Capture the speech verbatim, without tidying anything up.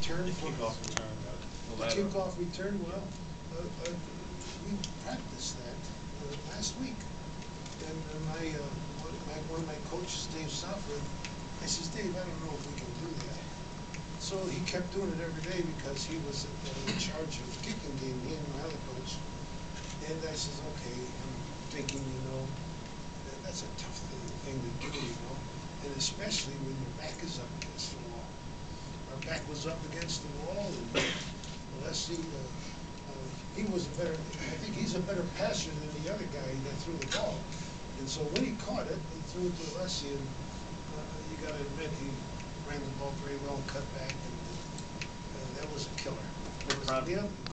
return The for kickoff return, uh, the the lateral. kickoff return. Well, uh, uh, we practiced that uh, last week, and uh, my, uh, one, my one of my coaches, Dave Southworth, I says, Dave, I don't know if we can do that. So he kept doing it every day because he was uh, in charge of the kicking game, he and my other coach. And I says, okay, I'm thinking, you know, that, that's a tough thing, thing to do, you know, and especially when your back is up against the wall. Our back was up against the wall, and Leslie, uh, uh, he was a better, I think he's a better passer than the other guy that threw the ball. And so when he caught it, he threw it to Leslie, and uh, you got to admit, he ran the ball very well, cut back, and uh, that was a killer. We're proud. The other,